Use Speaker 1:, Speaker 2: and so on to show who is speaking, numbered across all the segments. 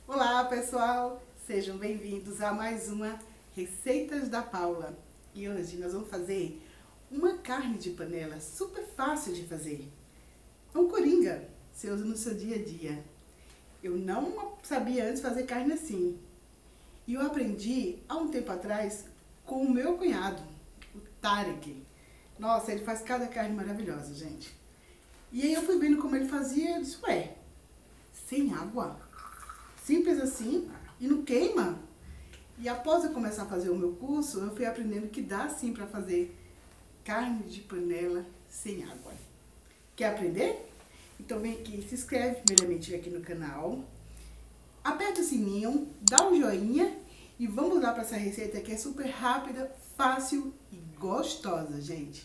Speaker 1: Olá pessoal, sejam bem-vindos a mais uma Receitas da Paula. E hoje nós vamos fazer uma carne de panela super fácil de fazer. É um coringa, você usa no seu dia a dia. Eu não sabia antes fazer carne assim. E eu aprendi há um tempo atrás com o meu cunhado, o Tarek. Nossa, ele faz cada carne maravilhosa, gente. E aí eu fui vendo como ele fazia e eu disse, ué, sem água? Simples assim e não queima? E após eu começar a fazer o meu curso, eu fui aprendendo que dá sim para fazer carne de panela sem água. Quer aprender? Então vem aqui, se inscreve primeiramente aqui no canal, aperta o sininho, dá um joinha e vamos lá para essa receita que é super rápida, fácil e gostosa, gente.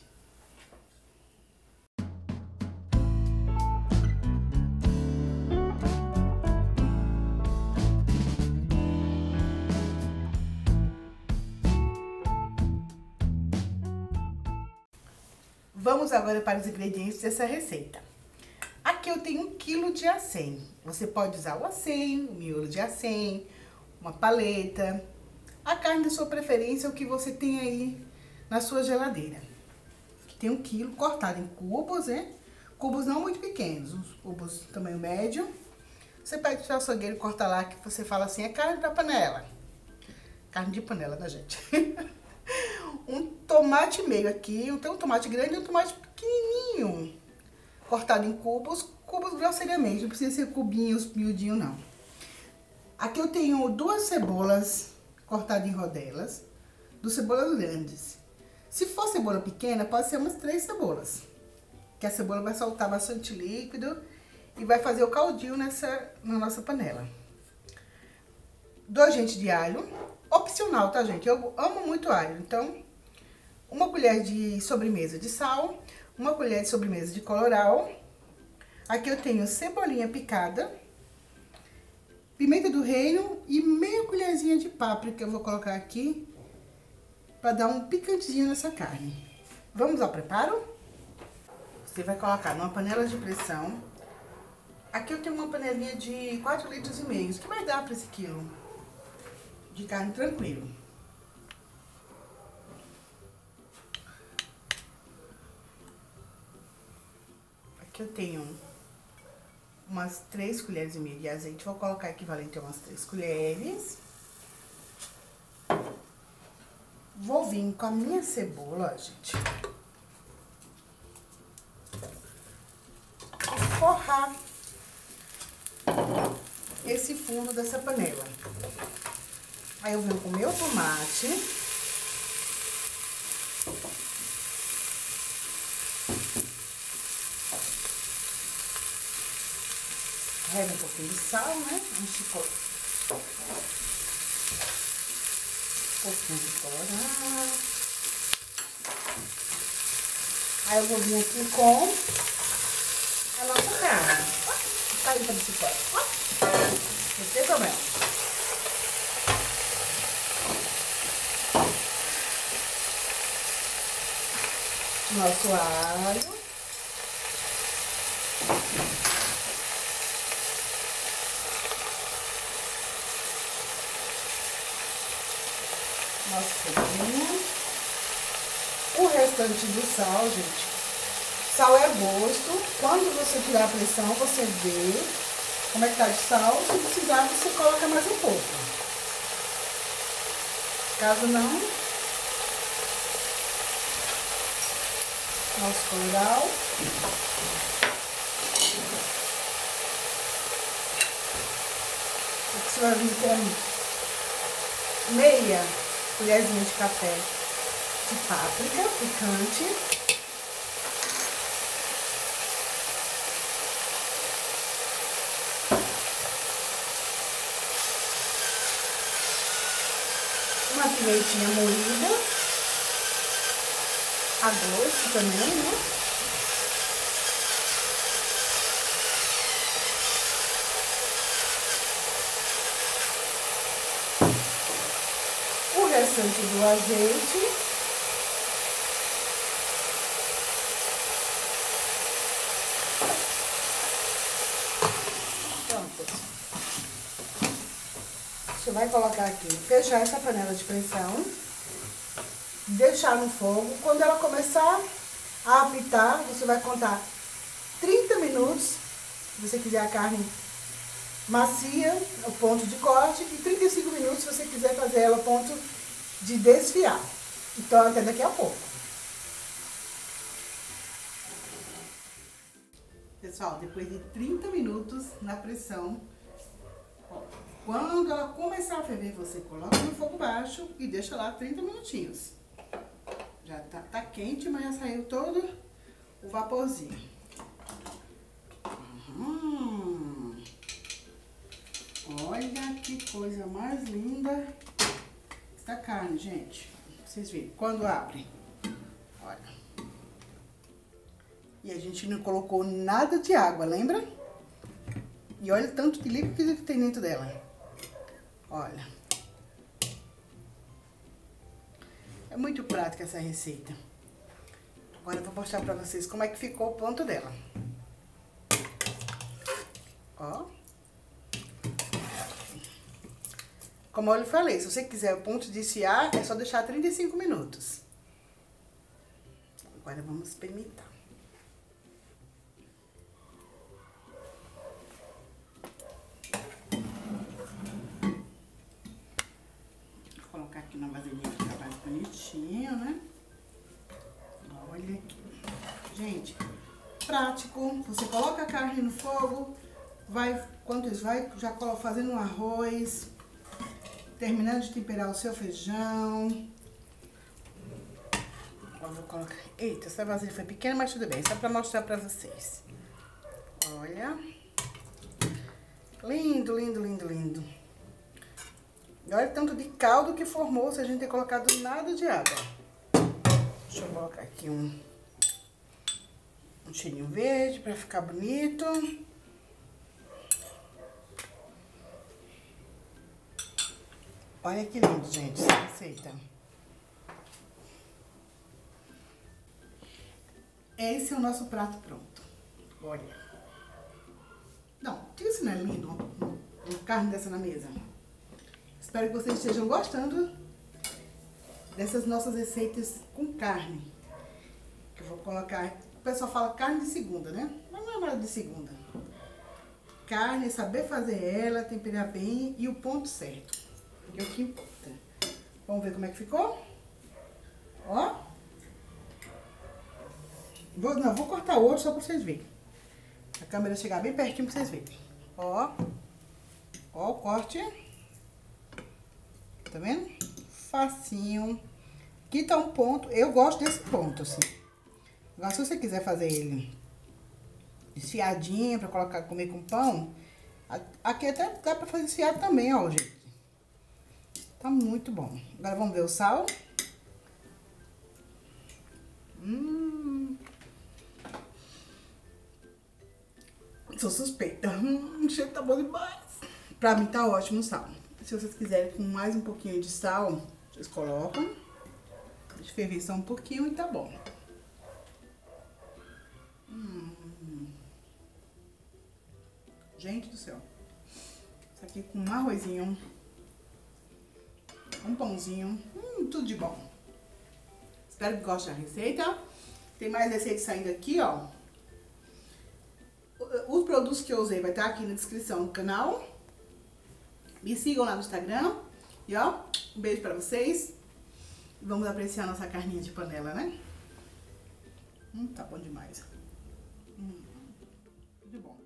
Speaker 1: Vamos agora para os ingredientes dessa receita. Aqui eu tenho 1 kg de acém. Você pode usar o acém, o miolo de acém, uma paleta, a carne da sua preferência, o que você tem aí na sua geladeira. Aqui tem 1 kg cortado em cubos, né? Cubos não muito pequenos, uns cubos tamanho médio. Você pega o seu açougueiro e corta lá, que você fala assim, é carne da panela. Carne de panela, né, gente? Um tomate meio aqui, tem um tomate grande e um tomate pequenininho, cortado em cubos grosseiramente, não precisa ser cubinhos, miudinho não. Aqui eu tenho 2 cebolas cortadas em rodelas, 2 cebolas grandes. Se for cebola pequena, pode ser umas 3 cebolas, que a cebola vai soltar bastante líquido e vai fazer o caldinho na nossa panela. 2 dentes de alho, opcional, tá, gente? Eu amo muito alho, então 1 colher de sobremesa de sal, 1 colher de sobremesa de colorau. Aqui eu tenho cebolinha picada, pimenta do reino e meia colherzinha de páprica eu vou colocar aqui para dar um picantezinho nessa carne. Vamos ao preparo? Você vai colocar numa panela de pressão. Aqui eu tenho uma panelinha de 4,5 litros, que vai dar para esse quilo de carne tranquilo. Aqui eu tenho umas 3 colheres e meia de azeite, vou colocar equivalente a umas 3 colheres. Vou vir com a minha cebola, ó, gente. E forrar esse fundo dessa panela. Aí eu venho com o meu tomate. Rega um pouquinho de sal, né? Um pouquinho de colorau. Aí eu vou vir aqui com a nossa carne. Tá aí pra bicicleta. Não tem problema. Nosso alho. Nossa cebolinha. O restante do sal, gente. Sal é a gosto. Quando você tirar a pressão, você vê como é que tá de sal. Se precisar, você coloca mais um pouco. Caso não, nosso colorau. Aqui você vai vir com meia colherzinha de café de páprica picante. Uma pimentinha moída. A gosto também, né? O restante do azeite. Pronto. Você vai colocar aqui, fechar essa panela de pressão, deixar no fogo. Quando ela começar a apitar, você vai contar 30 minutos, se você quiser a carne macia, o ponto de corte, e 35 minutos se você quiser fazer ela ao ponto de desfiar. Então, até daqui a pouco. Pessoal, depois de 30 minutos na pressão, ó, quando ela começar a ferver, você coloca no fogo baixo e deixa lá 30 minutinhos. Já tá quente, mas já saiu todo o vaporzinho. Olha que coisa mais linda essa carne, gente. Vocês viram, quando abre, olha. E a gente não colocou nada de água, lembra? E olha o tanto de líquido que tem dentro dela. Olha. É muito prática essa receita. Agora eu vou mostrar pra vocês como é que ficou o ponto dela. Ó. Como eu lhe falei, se você quiser o ponto de desfiar, é só deixar 35 minutos. Agora vamos experimentar. Vou colocar aqui na vasilhinha que tá mais bonitinho, né? Olha aqui. Gente, prático. Você coloca a carne no fogo, quando vai já fazendo um arroz, terminando de temperar o seu feijão. Eu vou colocar... Eita, essa vasilha foi pequena, mas tudo bem. Só pra mostrar pra vocês. Olha. Lindo, lindo, lindo, lindo. E olha o tanto de caldo que formou se a gente ter colocado nada de água. Deixa eu colocar aqui um cheirinho verde pra ficar bonito. Olha que lindo, gente, essa receita. Esse é o nosso prato pronto. Olha. Não, diga se não é lindo uma carne dessa na mesa. Espero que vocês estejam gostando dessas nossas receitas com carne. Que eu vou colocar... O pessoal fala carne de segunda, né? Mas não é nada de segunda. Carne, saber fazer ela, temperar bem e o ponto certo. Que é o que importa. Vamos ver como é que ficou? Ó. Vou cortar o outro só pra vocês verem. A câmera chegar bem pertinho pra vocês verem. Ó. Ó o corte. Tá vendo? Facinho. Aqui tá um ponto. Eu gosto desse ponto, assim. Agora, se você quiser fazer ele desfiadinho pra colocar, comer com pão, aqui até dá pra fazer desfiado também, ó, gente. Tá muito bom. Agora vamos ver o sal. Sou suspeita. O cheiro tá bom demais. Pra mim tá ótimo o sal. Se vocês quiserem com mais um pouquinho de sal, vocês colocam. Deixa eu ferver só um pouquinho e tá bom. Gente do céu. Isso aqui com um arrozinho. Um pãozinho, tudo de bom. Espero que gostem da receita. Tem mais receitas saindo aqui, ó. Os produtos que eu usei vai estar aqui na descrição do canal. Me sigam lá no Instagram. E ó, um beijo pra vocês. Vamos apreciar nossa carninha de panela, né? Tá bom demais. Tudo de bom.